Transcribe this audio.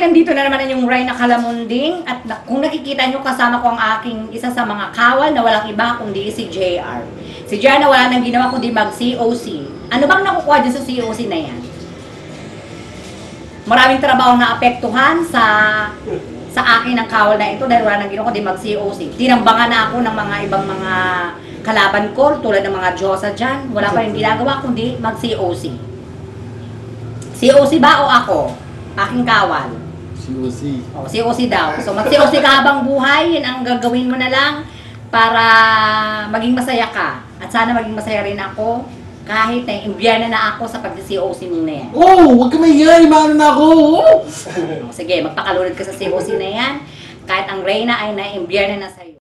nandito na naman yung Reyna Calamunding at kung nakikita nyo kasama ko ang aking isa sa mga kawal na walang iba kundi si JR. Si JR na wala nang ginawa kundi mag-COC. Ano bang nakukuha dyan sa COC na yan? Maraming trabaho na apektuhan sa akin ng kawal na ito dahil wala nang ginawa kundi mag-COC. Tinambangan na ako ng mga ibang mga kalaban ko tulad ng mga Diyosa dyan. Wala pa rin ginagawa kundi mag-COC. COC ba o ako? Aking kawal. COC. O, COC daw. So, mag-COC ka habang buhay. Yan ang gagawin mo na lang para maging masaya ka. At sana maging masaya rin ako kahit na imbiyerna na ako sa pag-COC mo na yan. Oh, huwag ka maingay. Maano na ako. O, sige, magpakalunod ka sa COC na yan. Kahit ang Reyna ay na-imbiyerna na sa'yo.